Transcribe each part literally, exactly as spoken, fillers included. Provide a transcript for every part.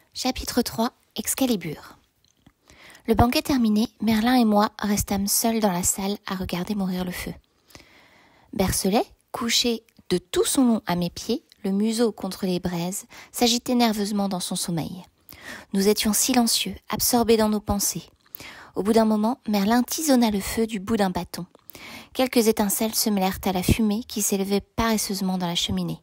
Chapitre trois. Excalibur. Le banquet terminé, Merlin et moi restâmes seuls dans la salle à regarder mourir le feu. Bercelet, couché de tout son long à mes pieds, le museau contre les braises, s'agitait nerveusement dans son sommeil. Nous étions silencieux, absorbés dans nos pensées. Au bout d'un moment, Merlin tisonna le feu du bout d'un bâton. Quelques étincelles se mêlèrent à la fumée qui s'élevait paresseusement dans la cheminée.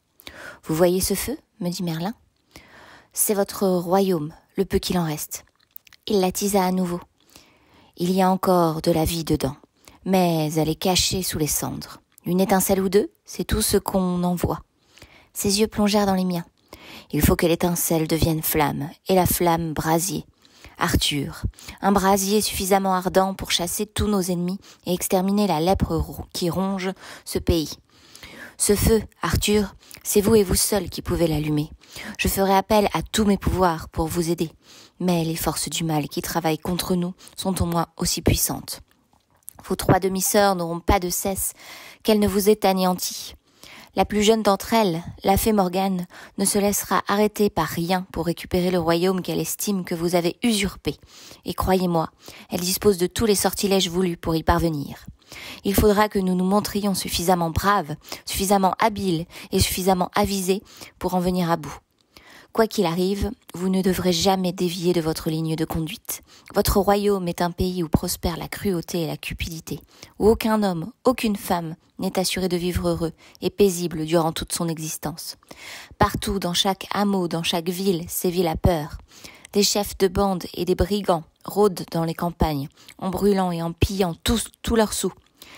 « Vous voyez ce feu ?» me dit Merlin. « C'est votre royaume, le peu qu'il en reste. » Il l'attisa à nouveau. « Il y a encore de la vie dedans, mais elle est cachée sous les cendres. Une étincelle ou deux, c'est tout ce qu'on en voit. » Ses yeux plongèrent dans les miens. « Il faut que l'étincelle devienne flamme, et la flamme brasier. Arthur, un brasier suffisamment ardent pour chasser tous nos ennemis et exterminer la lèpre qui ronge ce pays. Ce feu, Arthur, c'est vous et vous seul qui pouvez l'allumer. Je ferai appel à tous mes pouvoirs pour vous aider, mais les forces du mal qui travaillent contre nous sont au moins aussi puissantes. Vos trois demi-sœurs n'auront pas de cesse qu'elles ne vous aient anéanti. La plus jeune d'entre elles, la fée Morgane, ne se laissera arrêter par rien pour récupérer le royaume qu'elle estime que vous avez usurpé. Et croyez-moi, elle dispose de tous les sortilèges voulus pour y parvenir. Il faudra que nous nous montrions suffisamment braves, suffisamment habiles et suffisamment avisés pour en venir à bout. Quoi qu'il arrive, vous ne devrez jamais dévier de votre ligne de conduite. Votre royaume est un pays où prospèrent la cruauté et la cupidité, où aucun homme, aucune femme n'est assuré de vivre heureux et paisible durant toute son existence. Partout, dans chaque hameau, dans chaque ville, sévit la peur. Des chefs de bande et des brigands rôdent dans les campagnes, en brûlant et en pillant tous, tous leurs sous.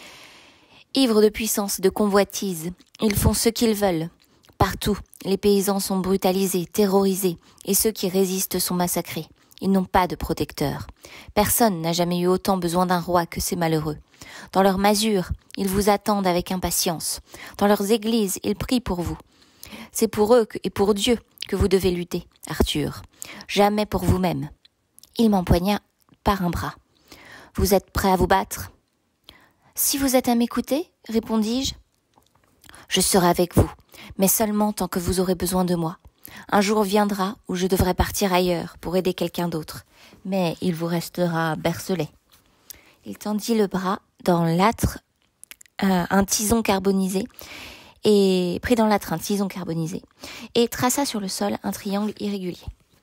Ivres de puissance et de convoitise, ils font ce qu'ils veulent. Partout, les paysans sont brutalisés, terrorisés, et ceux qui résistent sont massacrés. Ils n'ont pas de protecteur. Personne n'a jamais eu autant besoin d'un roi que ces malheureux. Dans leurs masures, ils vous attendent avec impatience. Dans leurs églises, ils prient pour vous. C'est pour eux et pour Dieu que vous devez lutter, Arthur. Jamais pour vous-même. Il m'empoigna par un bras. « Vous êtes prêt à vous battre ?»« Si vous êtes à m'écouter, répondis-je, je serai avec vous, mais seulement tant que vous aurez besoin de moi. Un jour viendra où je devrai partir ailleurs pour aider quelqu'un d'autre, mais il vous restera Bercelet. » Il tendit le bras dans l'âtre euh, un tison carbonisé et prit dans l'âtre un tison carbonisé et traça sur le sol un triangle irrégulier.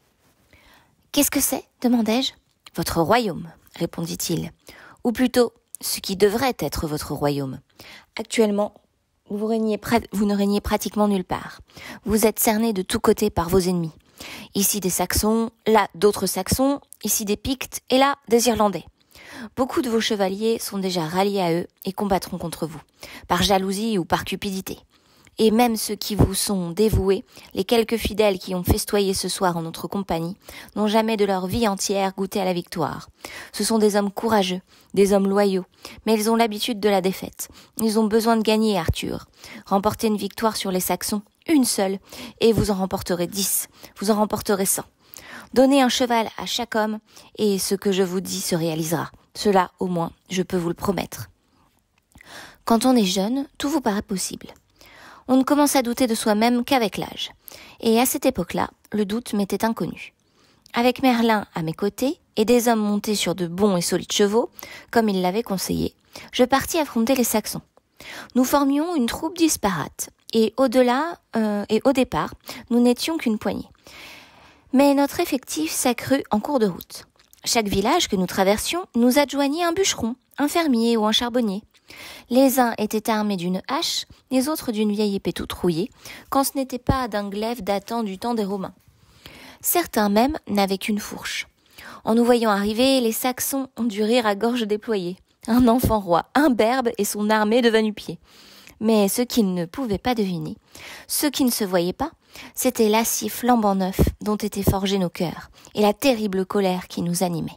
« Qu'est-ce que c'est ?» demandai-je. « Votre royaume, » répondit-il, « ou plutôt ce qui devrait être votre royaume. Actuellement, vous, régnez, vous ne régnez pratiquement nulle part. Vous êtes cernés de tous côtés par vos ennemis. Ici des Saxons, là d'autres Saxons, ici des Pictes et là des Irlandais. Beaucoup de vos chevaliers sont déjà ralliés à eux et combattront contre vous, par jalousie ou par cupidité. Et même ceux qui vous sont dévoués, les quelques fidèles qui ont festoyé ce soir en notre compagnie, n'ont jamais de leur vie entière goûté à la victoire. Ce sont des hommes courageux, des hommes loyaux, mais ils ont l'habitude de la défaite. Ils ont besoin de gagner, Arthur. Remportez une victoire sur les Saxons, une seule, et vous en remporterez dix, vous en remporterez cent. Donnez un cheval à chaque homme, et ce que je vous dis se réalisera. Cela, au moins, je peux vous le promettre. Quand on est jeune, tout vous paraît possible. On ne commence à douter de soi-même qu'avec l'âge. Et à cette époque-là, le doute m'était inconnu. Avec Merlin à mes côtés, et des hommes montés sur de bons et solides chevaux, comme il l'avait conseillé, je partis affronter les Saxons. Nous formions une troupe disparate, et au-delà, euh, et au départ, nous n'étions qu'une poignée. Mais notre effectif s'accrut en cours de route. Chaque village que nous traversions nous adjoignait un bûcheron, un fermier ou un charbonnier. Les uns étaient armés d'une hache, les autres d'une vieille épée toute rouillée, quand ce n'était pas d'un glaive datant du temps des Romains. Certains même n'avaient qu'une fourche. En nous voyant arriver, les Saxons ont dû rire à gorge déployée. Un enfant roi, imberbe et son armée de va-nu-pieds. Mais ce qu'ils ne pouvaient pas deviner, ce qui ne se voyait pas, c'était l'acier flambant neuf dont étaient forgés nos cœurs, et la terrible colère qui nous animait.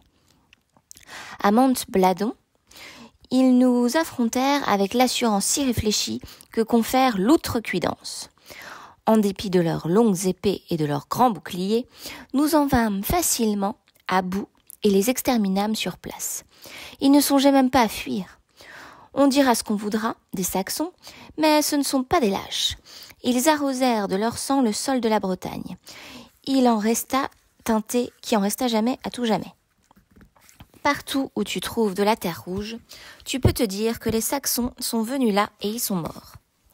À Monte-Bladon, ils nous affrontèrent avec l'assurance si réfléchie que confère l'outrecuidance. En dépit de leurs longues épées et de leurs grands boucliers, nous en vînmes facilement à bout et les exterminâmes sur place. Ils ne songeaient même pas à fuir. On dira ce qu'on voudra des Saxons, mais ce ne sont pas des lâches. Ils arrosèrent de leur sang le sol de la Bretagne. il en resta teinté, qui en resta jamais à tout jamais. Partout où tu trouves de la terre rouge, tu peux te dire que les Saxons sont venus là et ils sont morts.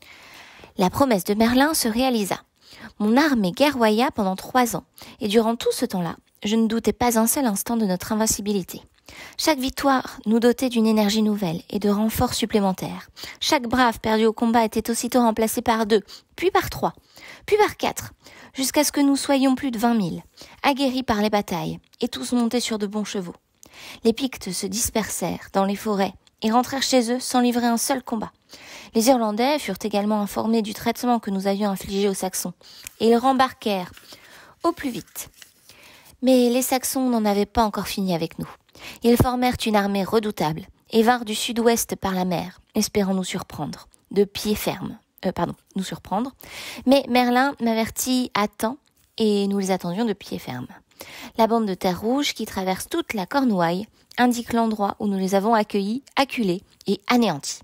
La promesse de Merlin se réalisa. Mon armée guerroya pendant trois ans, et durant tout ce temps-là, je ne doutais pas un seul instant de notre invincibilité. Chaque victoire nous dotait d'une énergie nouvelle et de renforts supplémentaires. Chaque brave perdu au combat était aussitôt remplacé par deux, puis par trois, puis par quatre, jusqu'à ce que nous soyons plus de vingt mille, aguerris par les batailles, et tous montés sur de bons chevaux. Les Pictes se dispersèrent dans les forêts et rentrèrent chez eux sans livrer un seul combat. Les Irlandais furent également informés du traitement que nous avions infligé aux Saxons, et ils rembarquèrent au plus vite. Mais les Saxons n'en avaient pas encore fini avec nous. Ils formèrent une armée redoutable et vinrent du sud-ouest par la mer, espérant nous surprendre, de pied ferme. Euh, pardon, nous surprendre. Mais Merlin m'avertit à temps et nous les attendions de pied ferme. La bande de terre rouge qui traverse toute la Cornouaille indique l'endroit où nous les avons accueillis, acculés et anéantis.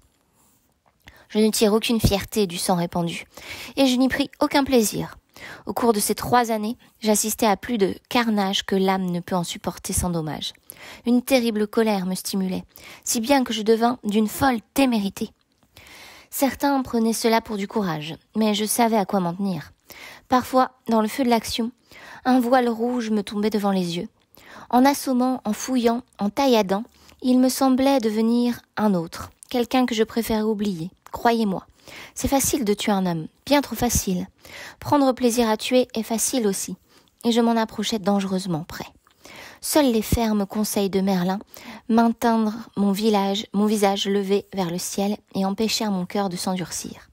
Je ne tire aucune fierté du sang répandu, et je n'y pris aucun plaisir. Au cours de ces trois années, j'assistais à plus de carnage que l'âme ne peut en supporter sans dommage. Une terrible colère me stimulait, si bien que je devins d'une folle témérité. Certains prenaient cela pour du courage, mais je savais à quoi m'en tenir. Parfois, dans le feu de l'action, un voile rouge me tombait devant les yeux. En assommant, en fouillant, en tailladant, il me semblait devenir un autre, quelqu'un que je préférais oublier. Croyez-moi, c'est facile de tuer un homme, bien trop facile. Prendre plaisir à tuer est facile aussi, et je m'en approchais dangereusement près. Seuls les fermes conseils de Merlin maintinrent mon, village, mon visage levé vers le ciel et empêchèrent mon cœur de s'endurcir.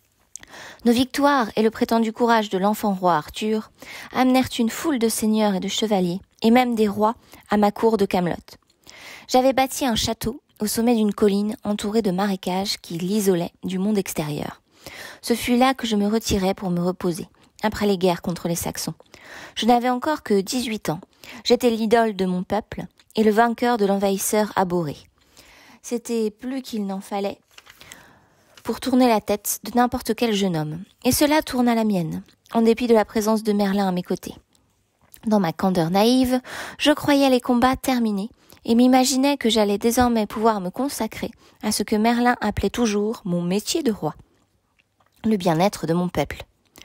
Nos victoires et le prétendu courage de l'enfant roi Arthur amenèrent une foule de seigneurs et de chevaliers, et même des rois, à ma cour de Camelot. J'avais bâti un château au sommet d'une colline entourée de marécages qui l'isolaient du monde extérieur. Ce fut là que je me retirai pour me reposer, après les guerres contre les Saxons. Je n'avais encore que dix-huit ans. J'étais l'idole de mon peuple et le vainqueur de l'envahisseur abhorré. C'était plus qu'il n'en fallait pour tourner la tête de n'importe quel jeune homme. Et cela tourna la mienne, en dépit de la présence de Merlin à mes côtés. Dans ma candeur naïve, je croyais les combats terminés et m'imaginais que j'allais désormais pouvoir me consacrer à ce que Merlin appelait toujours mon métier de roi, le bien-être de mon peuple.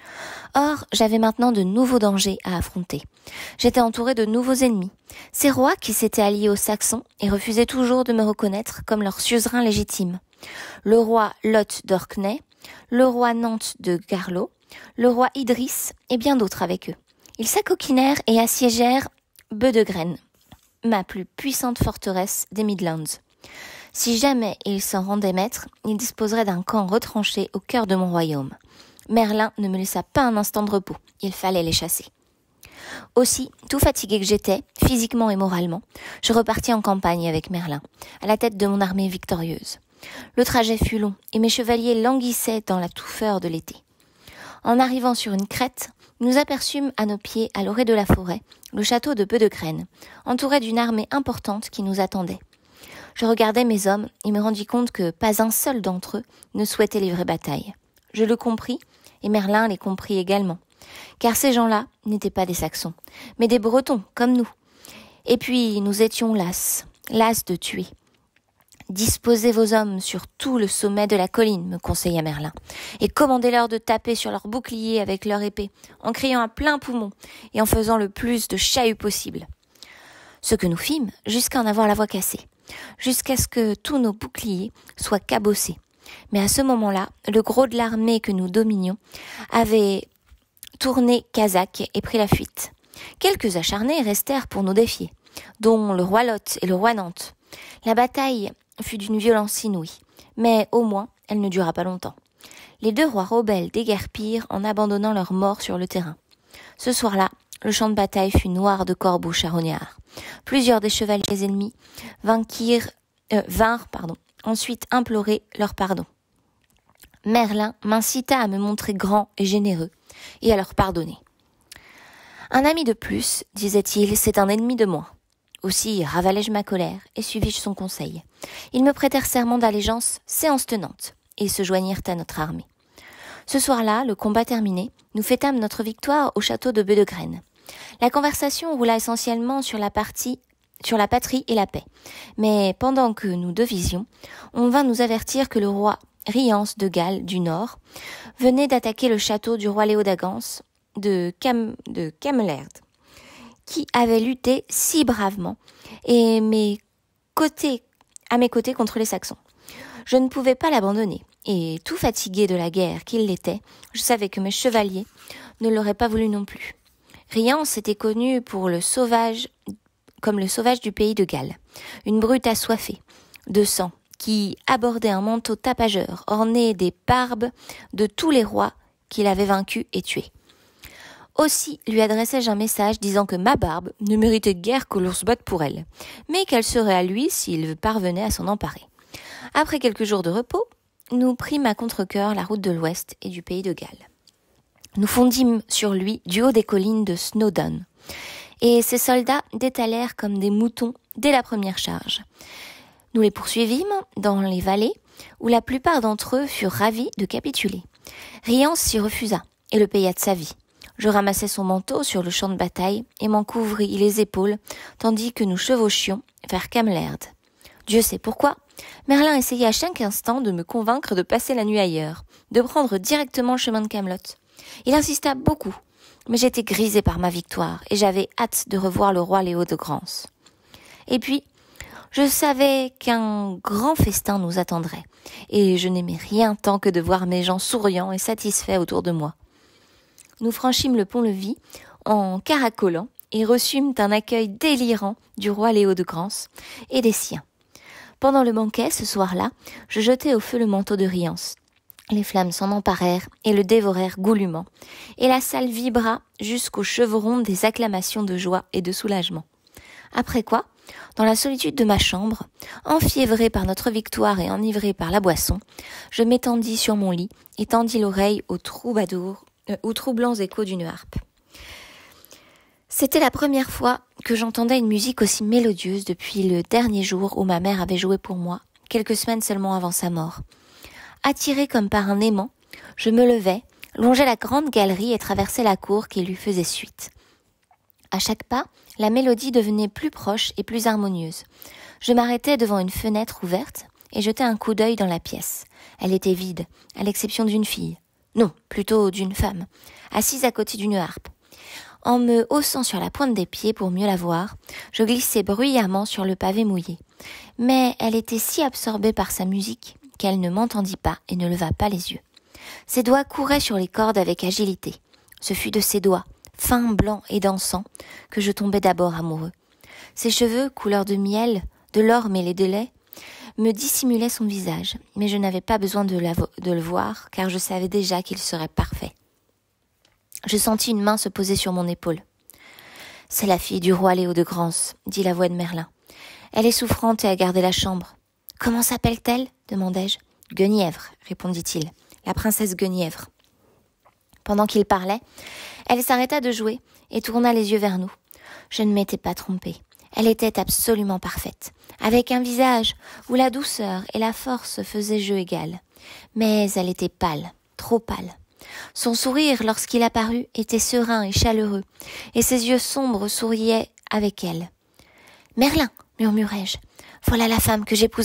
Or, j'avais maintenant de nouveaux dangers à affronter. J'étais entouré de nouveaux ennemis, ces rois qui s'étaient alliés aux Saxons et refusaient toujours de me reconnaître comme leur suzerain légitime. Le roi Lot d'Orkney, le roi Nantes de Garlot, le roi Idris et bien d'autres avec eux. Ils s'acoquinèrent et assiégèrent Bedegraine, ma plus puissante forteresse des Midlands. Si jamais ils s'en rendaient maître, ils disposeraient d'un camp retranché au cœur de mon royaume. Merlin ne me laissa pas un instant de repos, il fallait les chasser. Aussi, tout fatigué que j'étais, physiquement et moralement, je repartis en campagne avec Merlin, à la tête de mon armée victorieuse. Le trajet fut long, et mes chevaliers languissaient dans la touffeur de l'été. En arrivant sur une crête, nous aperçûmes à nos pieds, à l'orée de la forêt, le château de Bedegraine, entouré d'une armée importante qui nous attendait. Je regardai mes hommes et me rendis compte que pas un seul d'entre eux ne souhaitait livrer bataille. Je le compris, et Merlin les comprit également, car ces gens-là n'étaient pas des Saxons, mais des Bretons, comme nous. Et puis nous étions las, las de tuer. Disposez vos hommes sur tout le sommet de la colline, me conseilla Merlin, et commandez-leur de taper sur leurs boucliers avec leur épée, en criant à plein poumon et en faisant le plus de chahuts possible. Ce que nous fîmes, jusqu'à en avoir la voix cassée, jusqu'à ce que tous nos boucliers soient cabossés. Mais à ce moment-là, le gros de l'armée que nous dominions avait tourné Casaque et pris la fuite. Quelques acharnés restèrent pour nous défier, dont le roi Lot et le roi Nantes. La bataille fut d'une violence inouïe, mais au moins elle ne dura pas longtemps. Les deux rois rebelles déguerpirent en abandonnant leurs morts sur le terrain. Ce soir-là, le champ de bataille fut noir de corbeaux charognards. Plusieurs des chevaliers ennemis vainquirent, euh, vinrent pardon, ensuite implorer leur pardon. Merlin m'incita à me montrer grand et généreux et à leur pardonner. Un ami de plus, disait-il, c'est un ennemi de moins. Aussi ravalai-je ma colère et suivis-je son conseil. Ils me prêtèrent serment d'allégeance, séance tenante, et se joignirent à notre armée. Ce soir-là, le combat terminé, nous fêtâmes notre victoire au château de Bedegraine. La conversation roula essentiellement sur la partie sur la patrie et la paix. Mais pendant que nous devisions, on vint nous avertir que le roi Rience de Galles du Nord venait d'attaquer le château du roi Léodagance de, Cam, de Camelerd, qui avait lutté si bravement et mes côtés, à mes côtés contre les Saxons. Je ne pouvais pas l'abandonner, et tout fatigué de la guerre qu'il l'était, je savais que mes chevaliers ne l'auraient pas voulu non plus. Rience était connu pour le sauvage, comme le sauvage du pays de Galles, une brute assoiffée de sang, qui abordait un manteau tapageur orné des barbes de tous les rois qu'il avait vaincus et tués. Aussi lui adressai-je un message disant que ma barbe ne méritait guère que l'on se batte pour elle, mais qu'elle serait à lui s'il parvenait à s'en emparer. Après quelques jours de repos, nous prîmes à contre-cœur la route de l'ouest et du pays de Galles. Nous fondîmes sur lui du haut des collines de Snowdon, et ses soldats détalèrent comme des moutons dès la première charge. Nous les poursuivîmes dans les vallées, où la plupart d'entre eux furent ravis de capituler. Rience s'y refusa, et le paya de sa vie. Je ramassai son manteau sur le champ de bataille, et m'en couvris les épaules, tandis que nous chevauchions vers Camelerd. Dieu sait pourquoi, Merlin essayait à chaque instant de me convaincre de passer la nuit ailleurs, de prendre directement le chemin de Camelot. Il insista beaucoup, mais j'étais grisée par ma victoire, et j'avais hâte de revoir le roi Léo de Grance. Et puis, je savais qu'un grand festin nous attendrait, et je n'aimais rien tant que de voir mes gens souriants et satisfaits autour de moi. Nous franchîmes le pont-levis en caracolant et reçûmes un accueil délirant du roi Léo de Grance et des siens. Pendant le banquet, ce soir-là, je jetai au feu le manteau de Rience. Les flammes s'en emparèrent et le dévorèrent goulûment, et la salle vibra jusqu'au chevron des acclamations de joie et de soulagement. Après quoi, dans la solitude de ma chambre, enfiévrée par notre victoire et enivrée par la boisson, je m'étendis sur mon lit et tendis l'oreille aux troubadours, euh, aux troublants échos d'une harpe. C'était la première fois que j'entendais une musique aussi mélodieuse depuis le dernier jour où ma mère avait joué pour moi, quelques semaines seulement avant sa mort. Attirée comme par un aimant, je me levai, longeai la grande galerie et traversai la cour qui lui faisait suite. À chaque pas, la mélodie devenait plus proche et plus harmonieuse. Je m'arrêtai devant une fenêtre ouverte et jetai un coup d'œil dans la pièce. Elle était vide, à l'exception d'une fille. Non, plutôt d'une femme, assise à côté d'une harpe. En me haussant sur la pointe des pieds pour mieux la voir, je glissai bruyamment sur le pavé mouillé. Mais elle était si absorbée par sa musique qu'elle ne m'entendit pas et ne leva pas les yeux. Ses doigts couraient sur les cordes avec agilité. Ce fut de ses doigts, fins, blancs et dansants, que je tombai d'abord amoureux. Ses cheveux, couleur de miel, de l'or mêlé de lait, me dissimulaient son visage, mais je n'avais pas besoin de, la vo- de le voir, car je savais déjà qu'il serait parfait. Je sentis une main se poser sur mon épaule. « C'est la fille du roi Léo de Grance, » dit la voix de Merlin. « Elle est souffrante et a gardé la chambre. »« Comment s'appelle-t-elle » demandai-je. « Guenièvre, » répondit-il. « La princesse Guenièvre. » Pendant qu'il parlait, elle s'arrêta de jouer et tourna les yeux vers nous. Je ne m'étais pas trompée. Elle était absolument parfaite, avec un visage où la douceur et la force faisaient jeu égal. Mais elle était pâle, trop pâle. Son sourire, lorsqu'il apparut, était serein et chaleureux, et ses yeux sombres souriaient avec elle. « Merlin, murmurai-je, voilà la femme que j'épouserai. »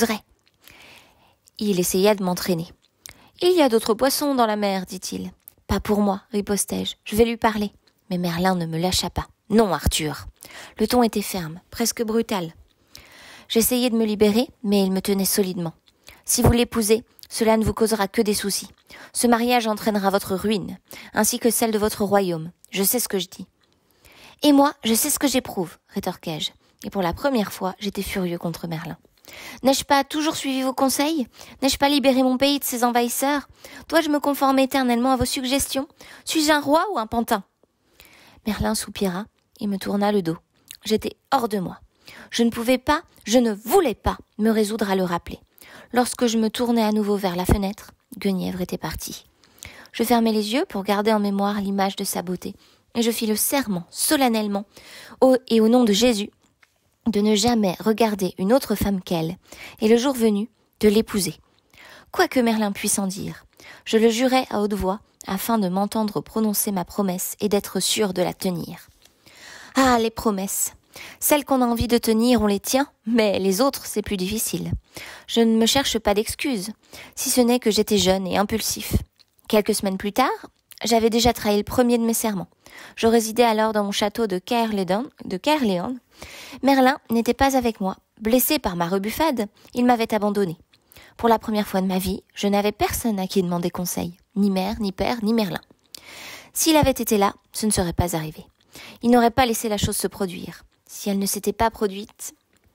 Il essaya de m'entraîner. « Il y a d'autres poissons dans la mer, dit-il. »« Pas pour moi, ripostai-je, je vais lui parler. » Mais Merlin ne me lâcha pas. « Non, Arthur !» Le ton était ferme, presque brutal. J'essayai de me libérer, mais il me tenait solidement. « Si vous l'épousez, cela ne vous causera que des soucis. Ce mariage entraînera votre ruine, ainsi que celle de votre royaume. Je sais ce que je dis. »« Et moi, je sais ce que j'éprouve, rétorquai-je. Et pour la première fois, j'étais furieux contre Merlin. N'ai-je pas toujours suivi vos conseils ? N'ai-je pas libéré mon pays de ses envahisseurs ? Dois-je me conformer éternellement à vos suggestions ? Suis-je un roi ou un pantin ? Merlin soupira et me tourna le dos. J'étais hors de moi. Je ne pouvais pas, je ne voulais pas me résoudre à le rappeler. Lorsque je me tournai à nouveau vers la fenêtre, Guenièvre était partie. Je fermai les yeux pour garder en mémoire l'image de sa beauté, et je fis le serment, solennellement, au, et au nom de Jésus, de ne jamais regarder une autre femme qu'elle, et le jour venu, de l'épouser. Quoi que Merlin puisse en dire, je le jurai à haute voix, afin de m'entendre prononcer ma promesse et d'être sûr de la tenir. Ah, les promesses. Celles qu'on a envie de tenir, on les tient, mais les autres, c'est plus difficile. Je ne me cherche pas d'excuses, si ce n'est que j'étais jeune et impulsif. Quelques semaines plus tard, j'avais déjà trahi le premier de mes serments. Je résidais alors dans mon château de Caerleon. De Caerleon. Merlin n'était pas avec moi. Blessé par ma rebuffade, il m'avait abandonné. Pour la première fois de ma vie, je n'avais personne à qui demander conseil, ni mère, ni père, ni Merlin. S'il avait été là, ce ne serait pas arrivé. Il n'aurait pas laissé la chose se produire. Si elle ne s'était pas produite...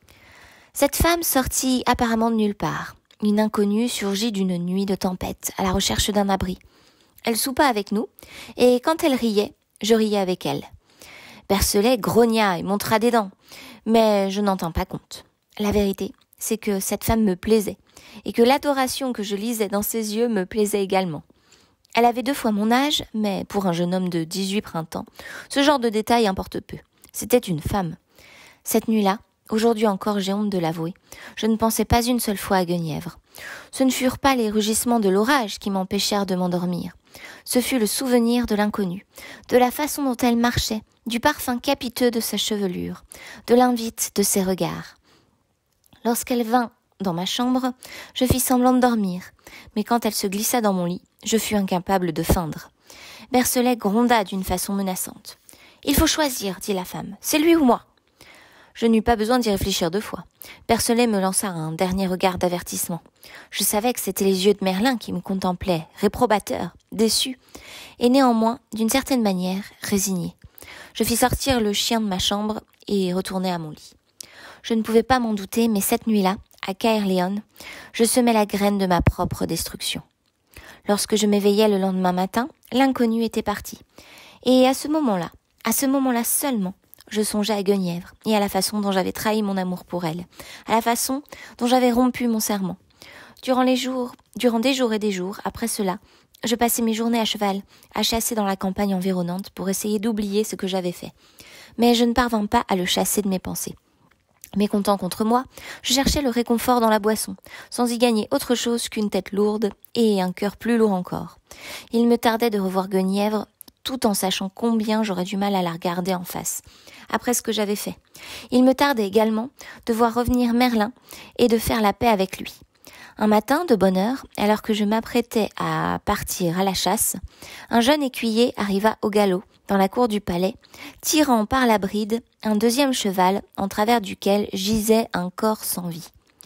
Cette femme sortit apparemment de nulle part. Une inconnue surgit d'une nuit de tempête, à la recherche d'un abri. Elle soupa avec nous, et quand elle riait, je riais avec elle. Bercelet grogna et montra des dents, mais je n'en tins pas compte. La vérité, c'est que cette femme me plaisait, et que l'adoration que je lisais dans ses yeux me plaisait également. Elle avait deux fois mon âge, mais pour un jeune homme de dix-huit printemps, ce genre de détail importe peu. C'était une femme. Cette nuit-là, aujourd'hui encore j'ai honte de l'avouer, je ne pensais pas une seule fois à Guenièvre. Ce ne furent pas les rugissements de l'orage qui m'empêchèrent de m'endormir. Ce fut le souvenir de l'inconnu, de la façon dont elle marchait, du parfum capiteux de sa chevelure, de l'invite de ses regards. Lorsqu'elle vint dans ma chambre, je fis semblant de dormir, mais quand elle se glissa dans mon lit, je fus incapable de feindre. Bercelet gronda d'une façon menaçante. « Il faut choisir, dit la femme, c'est lui ou moi ?» Je n'eus pas besoin d'y réfléchir deux fois. Bercelet me lança un dernier regard d'avertissement. Je savais que c'étaient les yeux de Merlin qui me contemplaient, réprobateurs, déçus, et néanmoins, d'une certaine manière, résignés. Je fis sortir le chien de ma chambre et retournai à mon lit. Je ne pouvais pas m'en douter, mais cette nuit-là, à Caerleon, je semais la graine de ma propre destruction. Lorsque je m'éveillai le lendemain matin, l'inconnu était parti. Et à ce moment-là, à ce moment-là seulement, je songeais à Guenièvre et à la façon dont j'avais trahi mon amour pour elle, à la façon dont j'avais rompu mon serment. Durant les jours, durant des jours et des jours, après cela, je passais mes journées à cheval, à chasser dans la campagne environnante pour essayer d'oublier ce que j'avais fait. Mais je ne parvins pas à le chasser de mes pensées. Mécontent contre moi, je cherchais le réconfort dans la boisson, sans y gagner autre chose qu'une tête lourde et un cœur plus lourd encore. Il me tardait de revoir Guenièvre, tout en sachant combien j'aurais du mal à la regarder en face, après ce que j'avais fait. Il me tardait également de voir revenir Merlin et de faire la paix avec lui. Un matin, de bonne heure, alors que je m'apprêtais à partir à la chasse, un jeune écuyer arriva au galop dans la cour du palais, tirant par la bride un deuxième cheval en travers duquel gisait un corps sans vie.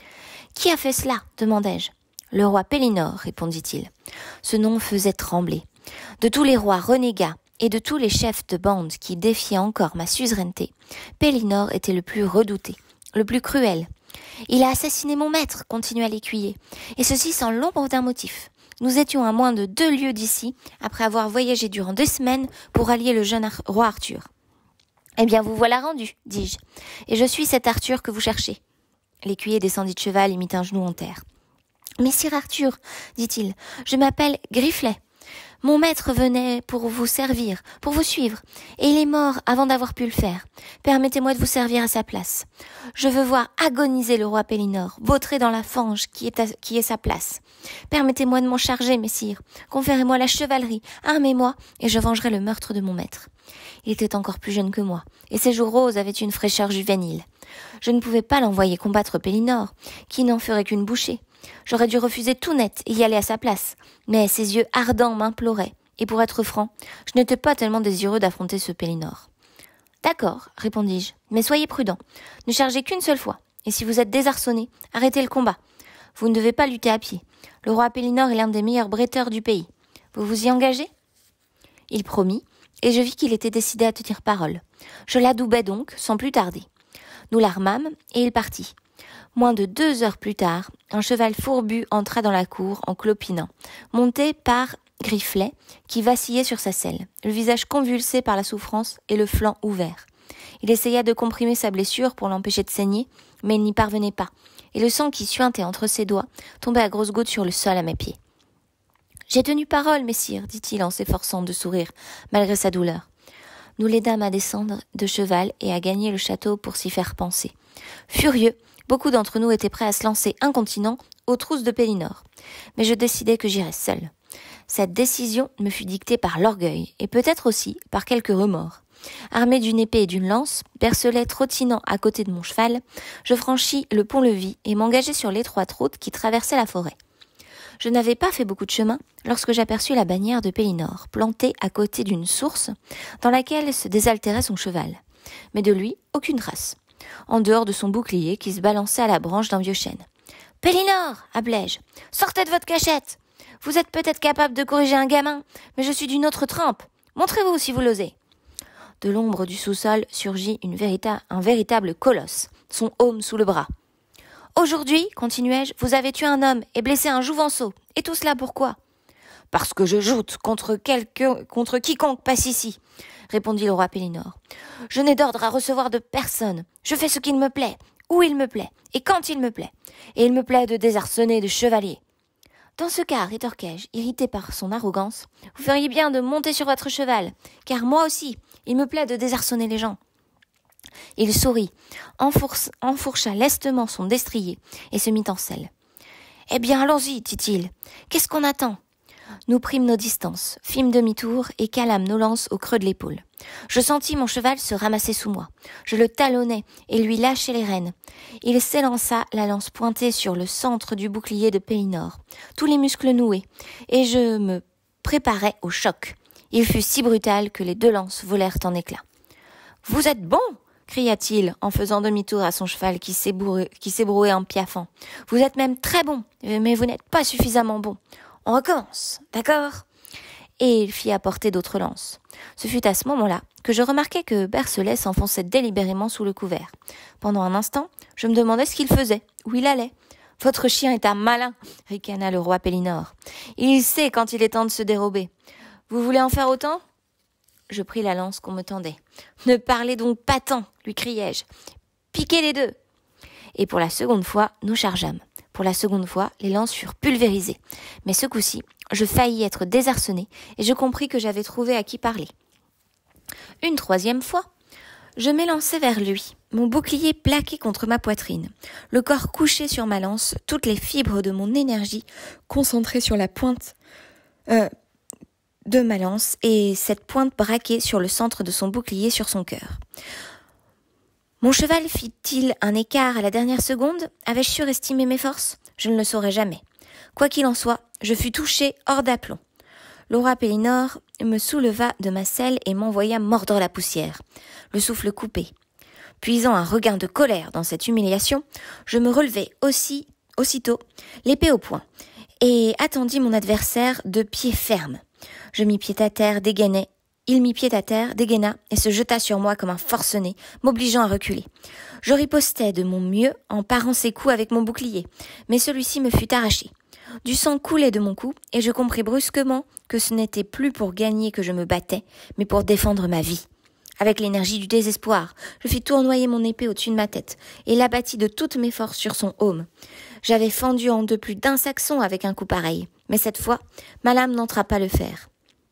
« Qui a fait cela ?» demandai-je. « Le roi Pellinore » répondit-il. Ce nom faisait trembler. De tous les rois renégats et de tous les chefs de bande qui défiaient encore ma suzeraineté, Pellinore était le plus redouté, le plus cruel. « Il a assassiné mon maître » continua l'écuyer, et ceci sans l'ombre d'un motif. Nous étions à moins de deux lieues d'ici, après avoir voyagé durant deux semaines pour allier le jeune Ar- roi Arthur. « Eh bien, vous voilà rendu, dis-je, et je suis cet Arthur que vous cherchez. » L'écuyer descendit de cheval et mit un genou en terre. « Messire Arthur, dit-il, je m'appelle Grifflet. Mon maître venait pour vous servir, pour vous suivre, et il est mort avant d'avoir pu le faire. Permettez-moi de vous servir à sa place. Je veux voir agoniser le roi Pellinore, vautrer dans la fange qui est, à, qui est sa place. Permettez-moi de m'en charger, messire. Conférez-moi la chevalerie, armez-moi, et je vengerai le meurtre de mon maître. » Il était encore plus jeune que moi, et ses joues roses avaient une fraîcheur juvénile. Je ne pouvais pas l'envoyer combattre Pellinore, qui n'en ferait qu'une bouchée. J'aurais dû refuser tout net et y aller à sa place, mais ses yeux ardents m'imploraient, et pour être franc, je n'étais pas tellement désireux d'affronter ce Pellinore. « D'accord, répondis-je, mais soyez prudent. Ne chargez qu'une seule fois, et si vous êtes désarçonné, arrêtez le combat. Vous ne devez pas lutter à pied. Le roi Pellinore est l'un des meilleurs bretteurs du pays. Vous vous y engagez ?» Il promit, et je vis qu'il était décidé à tenir parole. Je l'adoubai donc, sans plus tarder. Nous l'armâmes, et il partit. Moins de deux heures plus tard, un cheval fourbu entra dans la cour en clopinant, monté par Grifflet, qui vacillait sur sa selle, le visage convulsé par la souffrance et le flanc ouvert. Il essaya de comprimer sa blessure pour l'empêcher de saigner, mais il n'y parvenait pas, et le sang qui suintait entre ses doigts tombait à grosses gouttes sur le sol à mes pieds. « J'ai tenu parole, messire, dit-il en s'efforçant de sourire, malgré sa douleur. Nous l'aidâmes à descendre de cheval et à gagner le château pour s'y faire panser. Furieux, beaucoup d'entre nous étaient prêts à se lancer incontinents aux trousses de Pellinore. Mais je décidai que j'irais seule. Cette décision me fut dictée par l'orgueil et peut-être aussi par quelques remords. Armé d'une épée et d'une lance, Bercelet trottinant à côté de mon cheval, je franchis le pont-levis et m'engageai sur l'étroite route qui traversait la forêt. Je n'avais pas fait beaucoup de chemin lorsque j'aperçus la bannière de Pélinor, plantée à côté d'une source dans laquelle se désaltérait son cheval. Mais de lui, aucune trace, en dehors de son bouclier qui se balançait à la branche d'un vieux chêne. « Pélinor !» appelai-je. « Sortez de votre cachette ! Vous êtes peut-être capable de corriger un gamin, mais je suis d'une autre trempe. Montrez-vous si vous l'osez. » De l'ombre du sous-sol surgit une vérita- un véritable colosse, son aume sous le bras. « Aujourd'hui, continuai-je, vous avez tué un homme et blessé un jouvenceau. Et tout cela pourquoi ?»« Parce que je joute contre, quelque, contre quiconque passe ici, » répondit le roi Pélinor. « Je n'ai d'ordre à recevoir de personne. Je fais ce qu'il me plaît, où il me plaît, et quand il me plaît. Et il me plaît de désarçonner des chevaliers. » « Dans ce cas, rétorquai-je, irrité par son arrogance, vous feriez bien de monter sur votre cheval, car moi aussi, il me plaît de désarçonner les gens. » Il sourit, enfourça, enfourcha lestement son destrier et se mit en selle. « Eh bien, allons-y, dit-il. Qu'est-ce qu'on attend ?» Nous prîmes nos distances, fîmes demi-tour et calâmes nos lances au creux de l'épaule. Je sentis mon cheval se ramasser sous moi. Je le talonnai et lui lâchai les rênes. Il s'élança, la lance pointée sur le centre du bouclier de Pélinor, tous les muscles noués, et je me préparais au choc. Il fut si brutal que les deux lances volèrent en éclats. « Vous êtes bon !» cria-t-il en faisant demi-tour à son cheval qui s'ébrouait, qui s'ébrouait en piaffant. « Vous êtes même très bon, mais vous n'êtes pas suffisamment bon. On recommence, d'accord ?» Et il fit apporter d'autres lances. Ce fut à ce moment-là que je remarquai que Bercelet s'enfonçait délibérément sous le couvert. Pendant un instant, je me demandais ce qu'il faisait, où il allait. « Votre chien est un malin !» ricana le roi Pélinor. « Il sait quand il est temps de se dérober. Vous voulez en faire autant ?» Je pris la lance qu'on me tendait. « Ne parlez donc pas tant !» lui criai-je. « Piquez les deux !» Et pour la seconde fois, nous chargeâmes. Pour la seconde fois, les lances furent pulvérisées. Mais ce coup-ci, je faillis être désarçonné et je compris que j'avais trouvé à qui parler. Une troisième fois, je m'élançai vers lui, mon bouclier plaqué contre ma poitrine, le corps couché sur ma lance, toutes les fibres de mon énergie concentrées sur la pointe euh, de ma lance et cette pointe braquée sur le centre de son bouclier sur son cœur. Mon cheval fit-il un écart à la dernière seconde ? Avais-je surestimé mes forces ? Je ne le saurais jamais. Quoi qu'il en soit, je fus touché hors d'aplomb. Le roi Pélinor me souleva de ma selle et m'envoya mordre la poussière, le souffle coupé. Puisant un regain de colère dans cette humiliation, je me relevai aussi, aussitôt, l'épée au poing, et attendis mon adversaire de pied ferme. Je mis pied à terre, dégainai. Il mit pied à terre, dégaina et se jeta sur moi comme un forcené, m'obligeant à reculer. Je ripostai de mon mieux en parant ses coups avec mon bouclier, mais celui-ci me fut arraché. Du sang coulait de mon cou et je compris brusquement que ce n'était plus pour gagner que je me battais, mais pour défendre ma vie. Avec l'énergie du désespoir, je fis tournoyer mon épée au-dessus de ma tête et l'abattis de toutes mes forces sur son aume. J'avais fendu en deux plus d'un saxon avec un coup pareil, mais cette fois, ma lame n'entra pas le fer.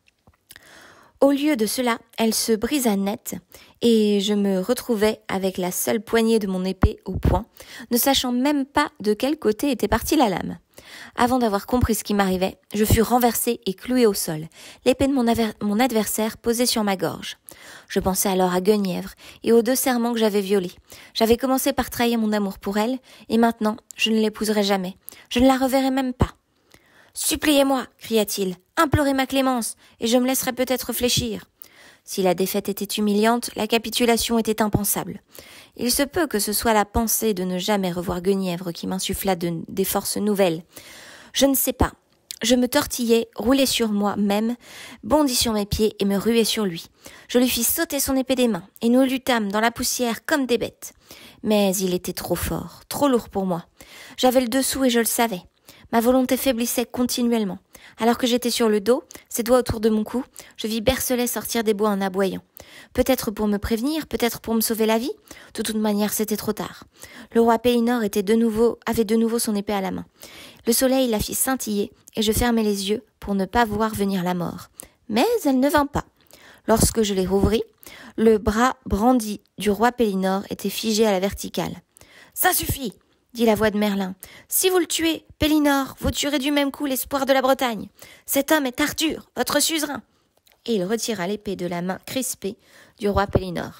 Au lieu de cela, elle se brisa net et je me retrouvai avec la seule poignée de mon épée au poing, ne sachant même pas de quel côté était partie la lame. Avant d'avoir compris ce qui m'arrivait, je fus renversé et cloué au sol, l'épée de mon, aver- mon adversaire posée sur ma gorge. Je pensais alors à Guenièvre et aux deux serments que j'avais violés. J'avais commencé par trahir mon amour pour elle et maintenant je ne l'épouserai jamais. Je ne la reverrai même pas. « Suppliez-moi » cria-t-il, « implorez ma clémence, et je me laisserai peut-être fléchir. » Si la défaite était humiliante, la capitulation était impensable. Il se peut que ce soit la pensée de ne jamais revoir Guenièvre qui m'insuffla de, des forces nouvelles. Je ne sais pas. Je me tortillai, roulai sur moi-même, bondis sur mes pieds et me ruai sur lui. Je lui fis sauter son épée des mains, et nous luttâmes dans la poussière comme des bêtes. Mais il était trop fort, trop lourd pour moi. J'avais le dessous et je le savais. Ma volonté faiblissait continuellement. Alors que j'étais sur le dos, ses doigts autour de mon cou, je vis Bercelet sortir des bois en aboyant. Peut-être pour me prévenir, peut-être pour me sauver la vie. De toute manière, c'était trop tard. Le roi Pélinor était de nouveau, avait de nouveau son épée à la main. Le soleil la fit scintiller et je fermai les yeux pour ne pas voir venir la mort. Mais elle ne vint pas. Lorsque je les rouvris, le bras brandi du roi Pélinor était figé à la verticale. « Ça suffit !» dit la voix de Merlin. « Si vous le tuez, Pélinor, vous tuerez du même coup l'espoir de la Bretagne. Cet homme est Arthur, votre suzerain. » et il retira l'épée de la main crispée du roi Pélinore.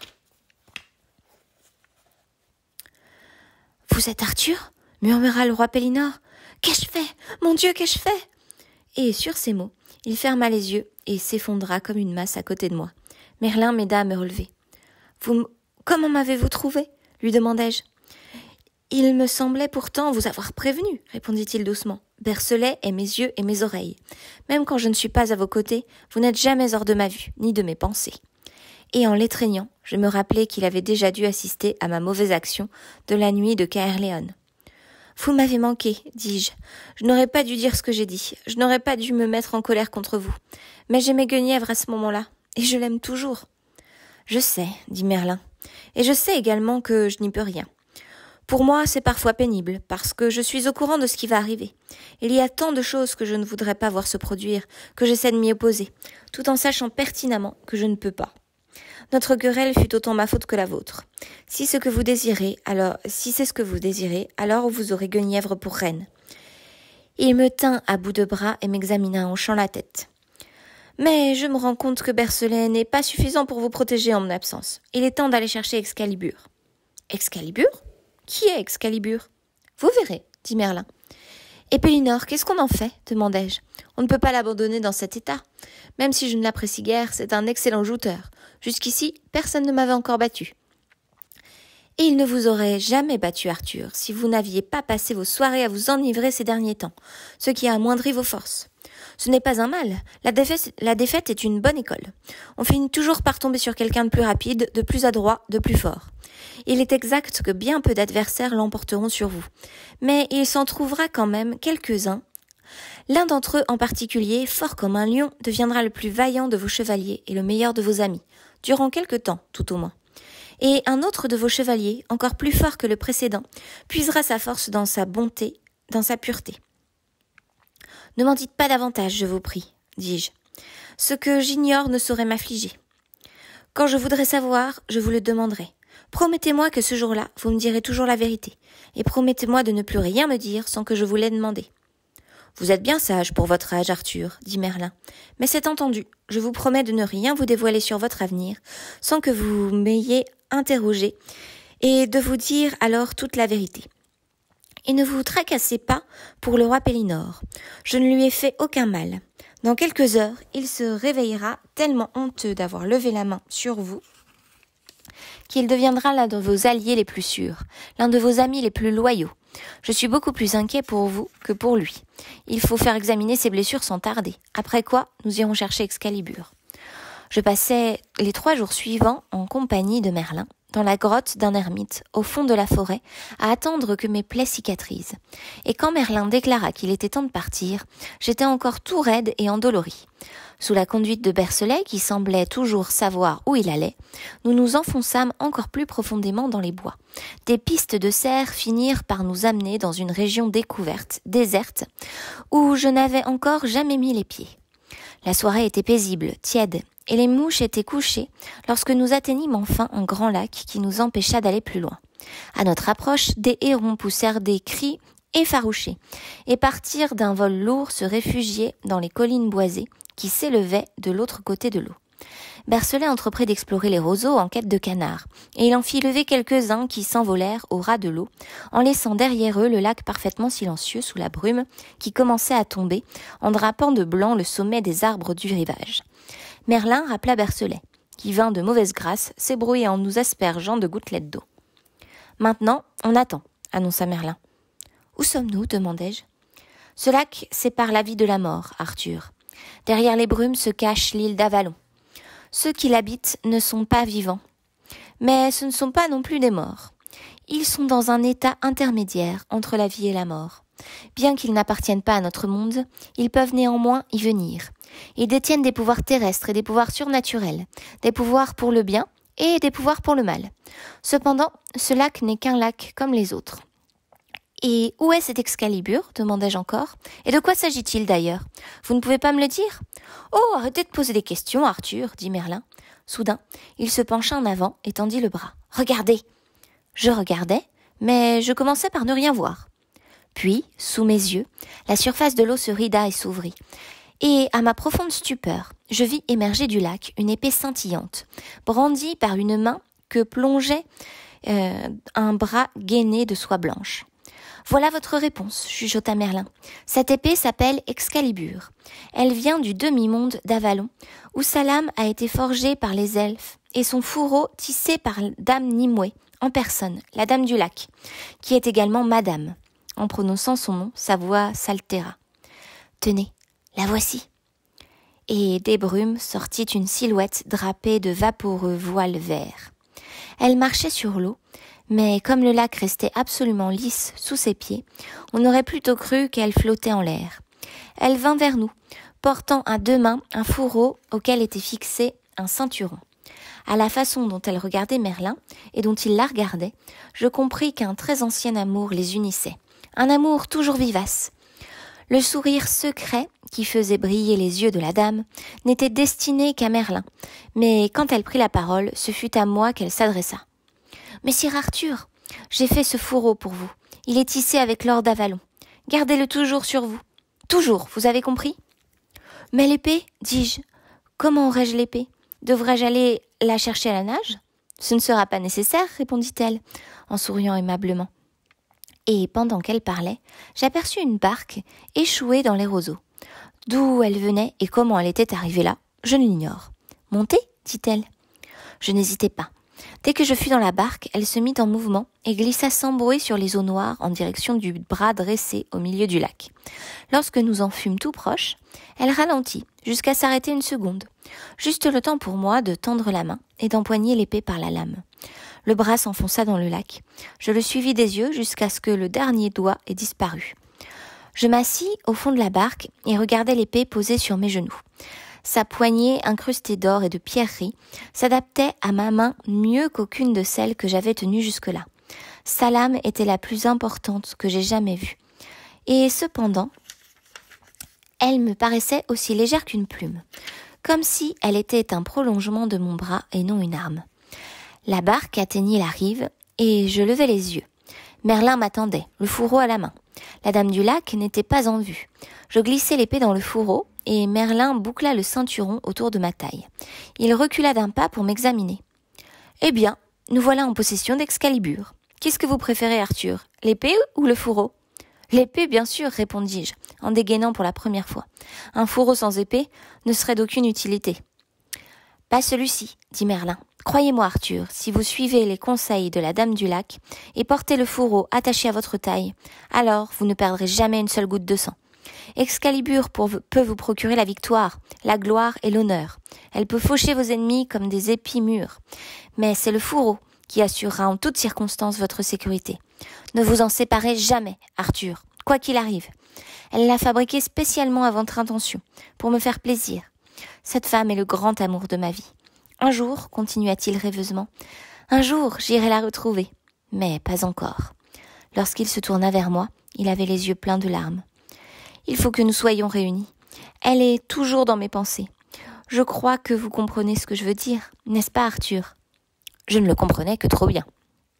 « Vous êtes Arthur ?» murmura le roi Pélinore. « Qu'ai-je fait? Mon Dieu, qu'ai-je fait ?» Et sur ces mots, il ferma les yeux et s'effondra comme une masse à côté de moi. Merlin m'aida à me relever. « Vous, m- comment m'avez-vous trouvé ?» lui demandai-je. « Il me semblait pourtant vous avoir prévenu, » répondit-il doucement. « Bercelet est mes yeux et mes oreilles. Même quand je ne suis pas à vos côtés, vous n'êtes jamais hors de ma vue, ni de mes pensées. » Et en l'étreignant, je me rappelai qu'il avait déjà dû assister à ma mauvaise action de la nuit de Caerleon. « Vous m'avez manqué, dis-je. Je n'aurais pas dû dire ce que j'ai dit. Je n'aurais pas dû me mettre en colère contre vous. Mais j'aimais Guenièvre à ce moment-là, et je l'aime toujours. »« Je sais, » dit Merlin, « et je sais également que je n'y peux rien. Pour moi, c'est parfois pénible, parce que je suis au courant de ce qui va arriver. Il y a tant de choses que je ne voudrais pas voir se produire, que j'essaie de m'y opposer, tout en sachant pertinemment que je ne peux pas. Notre querelle fut autant ma faute que la vôtre. Si ce que vous désirez, alors, si c'est ce que vous désirez, alors vous aurez Guenièvre pour reine. » Il me tint à bout de bras et m'examina en hochant la tête. « Mais je me rends compte que Bercelet n'est pas suffisant pour vous protéger en mon absence. Il est temps d'aller chercher Excalibur. »« Excalibur ? Qui est Excalibur ? » ?»« Vous verrez, » dit Merlin. « Et Pélinore, qu'est-ce qu'on en fait ?» demandai-je. « On ne peut pas l'abandonner dans cet état. Même si je ne l'apprécie guère, c'est un excellent jouteur. Jusqu'ici, personne ne m'avait encore battu. » « Et il ne vous aurait jamais battu, Arthur, si vous n'aviez pas passé vos soirées à vous enivrer ces derniers temps, ce qui a amoindri vos forces. Ce n'est pas un mal, la défaite, la défaite est une bonne école. On finit toujours par tomber sur quelqu'un de plus rapide, de plus adroit, de plus fort. Il est exact que bien peu d'adversaires l'emporteront sur vous, mais il s'en trouvera quand même quelques-uns. L'un d'entre eux en particulier, fort comme un lion, deviendra le plus vaillant de vos chevaliers et le meilleur de vos amis, durant quelque temps, tout au moins. Et un autre de vos chevaliers, encore plus fort que le précédent, puisera sa force dans sa bonté, dans sa pureté. « Ne m'en dites pas davantage, je vous prie, » dis-je. « Ce que j'ignore ne saurait m'affliger. Quand je voudrais savoir, je vous le demanderai. Promettez-moi que ce jour-là, vous me direz toujours la vérité, et promettez-moi de ne plus rien me dire sans que je vous l'aie demandé. »« Vous êtes bien sage pour votre âge, Arthur, » dit Merlin. « Mais c'est entendu, je vous promets de ne rien vous dévoiler sur votre avenir, sans que vous m'ayez interrogé, et de vous dire alors toute la vérité. Et ne vous tracassez pas pour le roi Pélinore. Je ne lui ai fait aucun mal. Dans quelques heures, il se réveillera tellement honteux d'avoir levé la main sur vous qu'il deviendra l'un de vos alliés les plus sûrs, l'un de vos amis les plus loyaux. Je suis beaucoup plus inquiet pour vous que pour lui. Il faut faire examiner ses blessures sans tarder. Après quoi, nous irons chercher Excalibur. » Je passai les trois jours suivants en compagnie de Merlin, dans la grotte d'un ermite, au fond de la forêt, à attendre que mes plaies cicatrisent. Et quand Merlin déclara qu'il était temps de partir, j'étais encore tout raide et endolori. Sous la conduite de Bercelet, qui semblait toujours savoir où il allait, nous nous enfonçâmes encore plus profondément dans les bois. Des pistes de cerfs finirent par nous amener dans une région découverte, déserte, où je n'avais encore jamais mis les pieds. La soirée était paisible, tiède, et les mouches étaient couchées lorsque nous atteignîmes enfin un grand lac qui nous empêcha d'aller plus loin. À notre approche, des hérons poussèrent des cris effarouchés et partirent d'un vol lourd se réfugier dans les collines boisées qui s'élevaient de l'autre côté de l'eau. Bercelet entreprit d'explorer les roseaux en quête de canards, et il en fit lever quelques-uns qui s'envolèrent au ras de l'eau, en laissant derrière eux le lac parfaitement silencieux sous la brume qui commençait à tomber, en drapant de blanc le sommet des arbres du rivage. Merlin rappela Bercelet, qui vint de mauvaise grâce s'ébrouiller en nous aspergeant de gouttelettes d'eau. « Maintenant, on attend, » annonça Merlin. « Où sommes-nous » demandai-je. « Ce lac sépare la vie de la mort, Arthur. Derrière les brumes se cache l'île d'Avalon. Ceux qui l'habitent ne sont pas vivants, mais ce ne sont pas non plus des morts. Ils sont dans un état intermédiaire entre la vie et la mort. Bien qu'ils n'appartiennent pas à notre monde, ils peuvent néanmoins y venir. Ils détiennent des pouvoirs terrestres et des pouvoirs surnaturels, des pouvoirs pour le bien et des pouvoirs pour le mal. Cependant, ce lac n'est qu'un lac comme les autres. « Et où est cet Excalibur ?» demandai-je encore. « Et de quoi s'agit-il d'ailleurs ? Vous ne pouvez pas me le dire ?»« Oh, arrêtez de poser des questions, Arthur, » dit Merlin. Soudain, il se pencha en avant et tendit le bras. « Regardez !» Je regardais, mais je commençais par ne rien voir. Puis, sous mes yeux, la surface de l'eau se rida et s'ouvrit, Et à ma profonde stupeur, je vis émerger du lac une épée scintillante, brandie par une main que plongeait euh, un bras gainé de soie blanche. « Voilà votre réponse, chuchota Merlin. Cette épée s'appelle Excalibur. Elle vient du demi-monde d'Avalon, où sa lame a été forgée par les elfes et son fourreau tissé par Dame Nimue, en personne, la Dame du Lac, qui est également Madame. » En prononçant son nom, sa voix s'altéra. « Tenez, la voici. » Et des brumes sortit une silhouette drapée de vaporeux voiles verts. Elle marchait sur l'eau, mais comme le lac restait absolument lisse sous ses pieds, on aurait plutôt cru qu'elle flottait en l'air. Elle vint vers nous, portant à deux mains un fourreau auquel était fixé un ceinturon. À la façon dont elle regardait Merlin et dont il la regardait, je compris qu'un très ancien amour les unissait, un amour toujours vivace. Le sourire secret qui faisait briller les yeux de la dame n'était destiné qu'à Merlin, mais quand elle prit la parole, ce fut à moi qu'elle s'adressa. « Messire Arthur, j'ai fait ce fourreau pour vous. Il est tissé avec l'or d'Avalon. Gardez-le toujours sur vous. Toujours, vous avez compris ?»« Mais l'épée, dis-je. Comment aurais-je l'épée ? Devrais-je aller la chercher à la nage ? » ?»« Ce ne sera pas nécessaire, répondit-elle, en souriant aimablement. Et pendant qu'elle parlait, j'aperçus une barque échouée dans les roseaux. D'où elle venait et comment elle était arrivée là, je ne l'ignore. « Montez, dit-elle. » Je n'hésitai pas. Dès que je fus dans la barque, elle se mit en mouvement et glissa sans bruit sur les eaux noires en direction du bras dressé au milieu du lac. Lorsque nous en fûmes tout proches, elle ralentit jusqu'à s'arrêter une seconde, juste le temps pour moi de tendre la main et d'empoigner l'épée par la lame. Le bras s'enfonça dans le lac. Je le suivis des yeux jusqu'à ce que le dernier doigt ait disparu. Je m'assis au fond de la barque et regardai l'épée posée sur mes genoux. Sa poignée incrustée d'or et de pierreries s'adaptait à ma main mieux qu'aucune de celles que j'avais tenues jusque-là. Sa lame était la plus importante que j'ai jamais vue. Et cependant, elle me paraissait aussi légère qu'une plume, comme si elle était un prolongement de mon bras et non une arme. La barque atteignit la rive et je levai les yeux. Merlin m'attendait, le fourreau à la main. La dame du lac n'était pas en vue. Je glissai l'épée dans le fourreau et Merlin boucla le ceinturon autour de ma taille. Il recula d'un pas pour m'examiner. « Eh bien, nous voilà en possession d'Excalibur. Qu'est-ce que vous préférez, Arthur, l'épée ou le fourreau ?»« L'épée, bien sûr, répondis-je, en dégainant pour la première fois. Un fourreau sans épée ne serait d'aucune utilité. »« Pas celui-ci, dit Merlin. Croyez-moi, Arthur, si vous suivez les conseils de la dame du lac et portez le fourreau attaché à votre taille, alors vous ne perdrez jamais une seule goutte de sang. Excalibur pour, peut vous procurer la victoire, la gloire et l'honneur. Elle peut faucher vos ennemis comme des épis mûrs. Mais c'est le fourreau qui assurera en toutes circonstances votre sécurité. Ne vous en séparez jamais, Arthur, quoi qu'il arrive. Elle l'a fabriqué spécialement à votre intention, pour me faire plaisir. Cette femme est le grand amour de ma vie. Un jour, continua-t-il rêveusement, un jour j'irai la retrouver, mais pas encore. Lorsqu'il se tourna vers moi, il avait les yeux pleins de larmes. Il faut que nous soyons réunis. Elle est toujours dans mes pensées. Je crois que vous comprenez ce que je veux dire, n'est-ce pas, Arthur ? Je ne le comprenais que trop bien.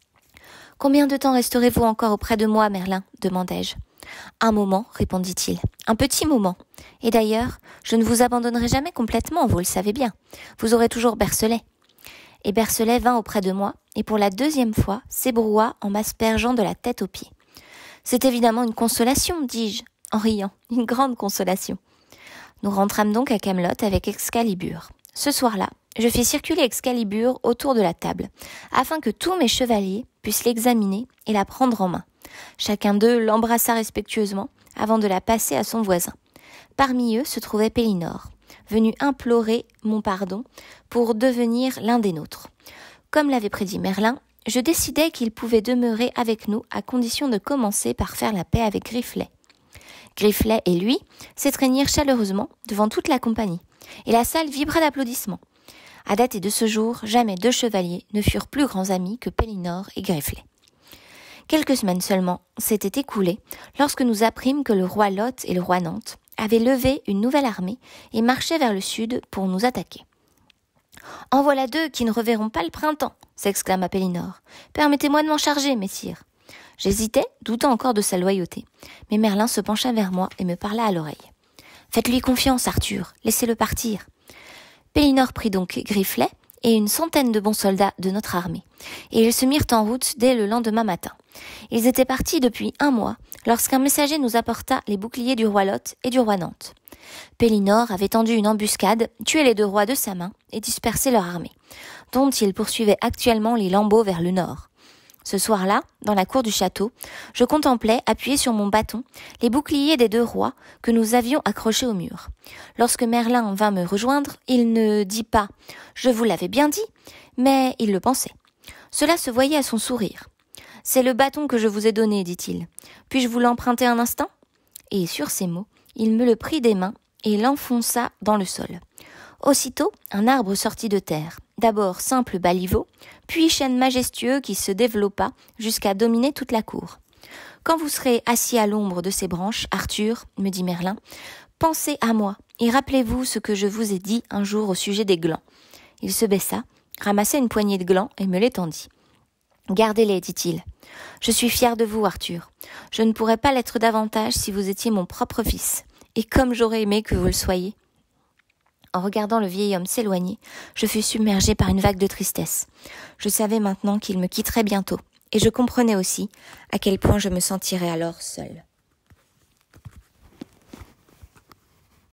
Combien de temps resterez-vous encore auprès de moi, Merlin ? Demandai-je. Un moment, répondit-il. Un petit moment. Et d'ailleurs, je ne vous abandonnerai jamais complètement, vous le savez bien. Vous aurez toujours Bercelet. Et Bercelet vint auprès de moi, et pour la deuxième fois, s'ébroua en m'aspergeant de la tête aux pieds. C'est évidemment une consolation, dis-je, en riant, une grande consolation. Nous rentrâmes donc à Camelot avec Excalibur. Ce soir-là, je fis circuler Excalibur autour de la table, afin que tous mes chevaliers puissent l'examiner et la prendre en main. Chacun d'eux l'embrassa respectueusement avant de la passer à son voisin. Parmi eux se trouvait Pélinore, venu implorer mon pardon pour devenir l'un des nôtres. Comme l'avait prédit Merlin, je décidai qu'il pouvait demeurer avec nous à condition de commencer par faire la paix avec Grifflet. Grifflet et lui s'étreignirent chaleureusement devant toute la compagnie, et la salle vibra d'applaudissements. À dater de ce jour, jamais deux chevaliers ne furent plus grands amis que Pélinore et Grifflet. Quelques semaines seulement s'étaient écoulées lorsque nous apprîmes que le roi Lot et le roi Nantes avaient levé une nouvelle armée et marchaient vers le sud pour nous attaquer. « En voilà deux qui ne reverront pas le printemps !» s'exclama Pélinore. « Permettez-moi de m'en charger, messire. » J'hésitais, doutant encore de sa loyauté, mais Merlin se pencha vers moi et me parla à l'oreille. « Faites-lui confiance, Arthur, laissez-le partir. » Pélinore prit donc Grifflet et une centaine de bons soldats de notre armée, et ils se mirent en route dès le lendemain matin. Ils étaient partis depuis un mois, lorsqu'un messager nous apporta les boucliers du roi Lot et du roi Nantes. Pélinore avait tendu une embuscade, tué les deux rois de sa main et dispersé leur armée, dont il poursuivait actuellement les lambeaux vers le nord. Ce soir-là, dans la cour du château, je contemplais, appuyé sur mon bâton, les boucliers des deux rois que nous avions accrochés au mur. Lorsque Merlin vint me rejoindre, il ne dit pas « Je vous l'avais bien dit », mais il le pensait. Cela se voyait à son sourire. « C'est le bâton que je vous ai donné, dit-il. Puis-je vous l'emprunter un instant ?» Et sur ces mots, il me le prit des mains et l'enfonça dans le sol. Aussitôt, un arbre sortit de terre, d'abord simple baliveau, puis chêne majestueux qui se développa jusqu'à dominer toute la cour. « Quand vous serez assis à l'ombre de ces branches, Arthur, me dit Merlin, pensez à moi et rappelez-vous ce que je vous ai dit un jour au sujet des glands. » Il se baissa, ramassa une poignée de glands et me l'étendit. « Gardez-les, dit-il. Je suis fier de vous, Arthur. Je ne pourrais pas l'être davantage si vous étiez mon propre fils. Et comme j'aurais aimé que vous le soyez. » En regardant le vieil homme s'éloigner, je fus submergée par une vague de tristesse. Je savais maintenant qu'il me quitterait bientôt, et je comprenais aussi à quel point je me sentirais alors seule.